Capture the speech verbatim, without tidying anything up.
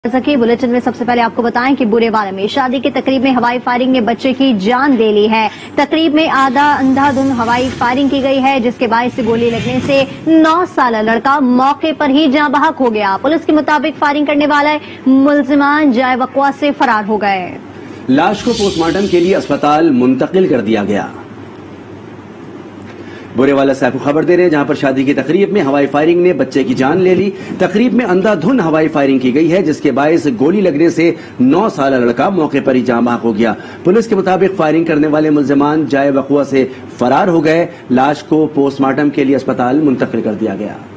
सके बुलेटिन में सबसे पहले आपको बताएं कि बुरेवाला में शादी की तकरीब में हवाई फायरिंग ने बच्चे की जान ले ली है। तकरीब में आधा अंधाधुंध हवाई फायरिंग की गई है, जिसके बायस गोली लगने से नौ साल लड़का मौके पर ही जाँ बहक हो गया। पुलिस के मुताबिक फायरिंग करने वाले मुलजिमान जाए वक़वा से फरार हो गए। लाश को पोस्टमार्टम के लिए अस्पताल मुंतकिल कर दिया गया। बुरेवाला से आपको खबर दे रहे हैं, जहां पर शादी की तकरीब में हवाई फायरिंग ने बच्चे की जान ले ली। तकरीब में अंधाधुंध हवाई फायरिंग की गई है, जिसके बायस गोली लगने से नौ साल लड़का मौके पर ही जाँ बहक हो गया। पुलिस के मुताबिक फायरिंग करने वाले मुलजिमान जाए वक़वा से फरार हो गए। लाश को पोस्टमार्टम के लिए अस्पताल मुंतकिल कर दिया गया।